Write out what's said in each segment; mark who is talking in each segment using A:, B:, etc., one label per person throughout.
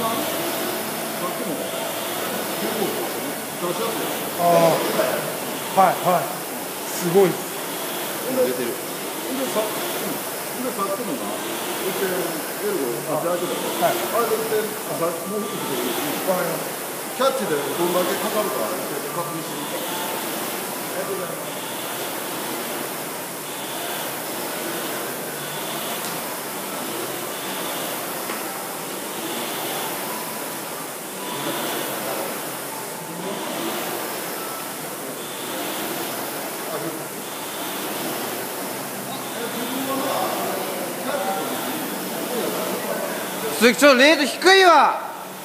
A: ああ、はいはい、すごい。出てる。
B: さっきのな、はい。キャッチでどんだけかかるか確認してみた。ありがとうございます。
C: 鈴木ちょっとレート低いわ。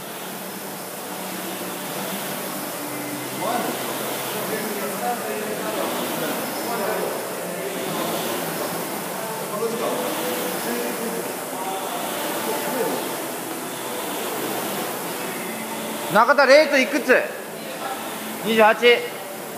C: 中田レートいくつ？28。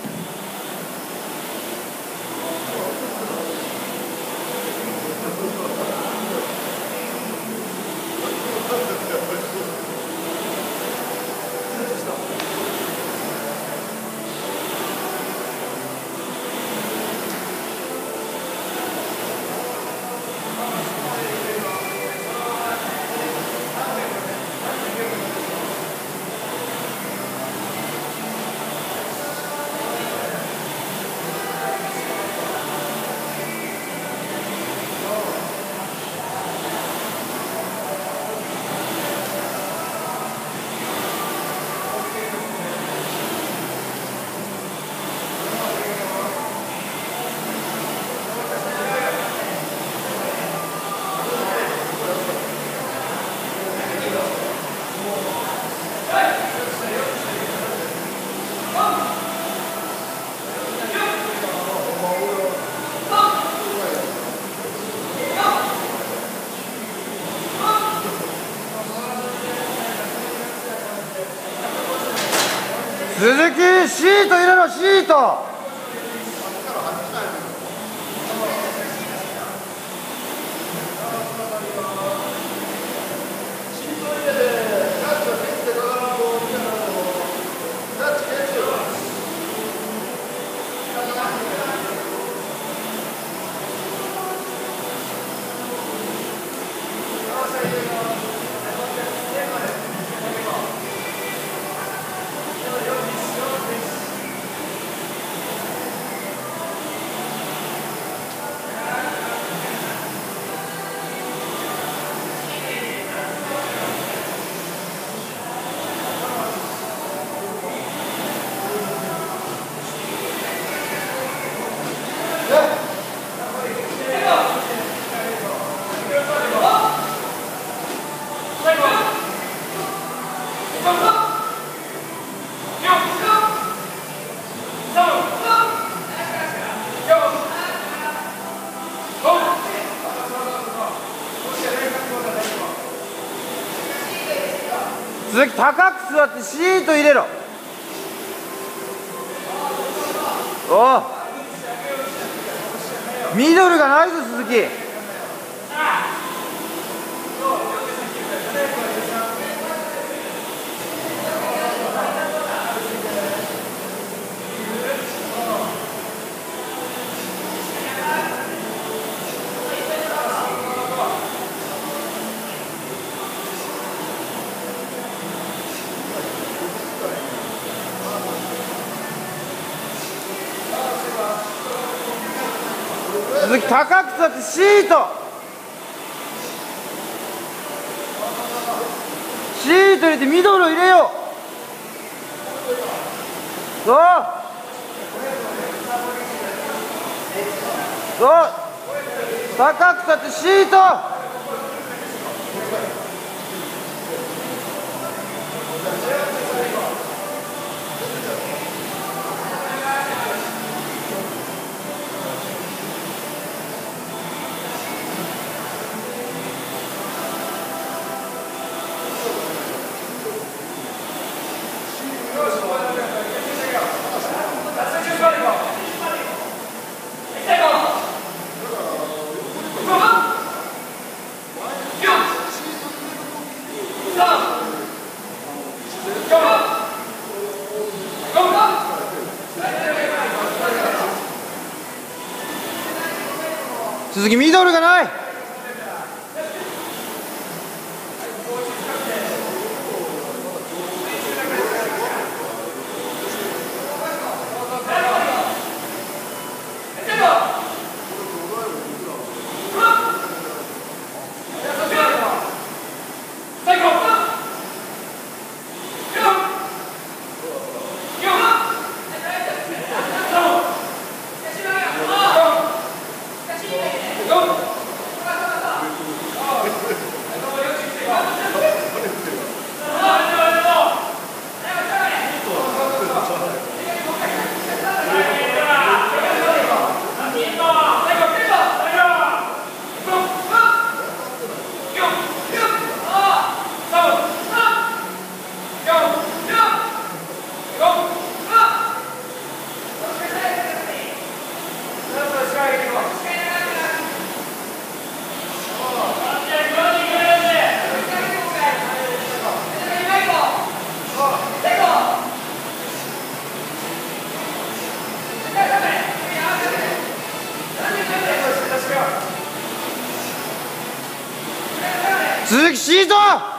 C: 鈴木、シート入れろ、シート。鈴木、高く座ってシート入れろ。おお、ミドルがないぞ鈴木。鈴木、高く座ってシート。シート入れてミドル入れよう。そうそう、高く座ってシート。 鈴木ミドルがない。鈴木シート。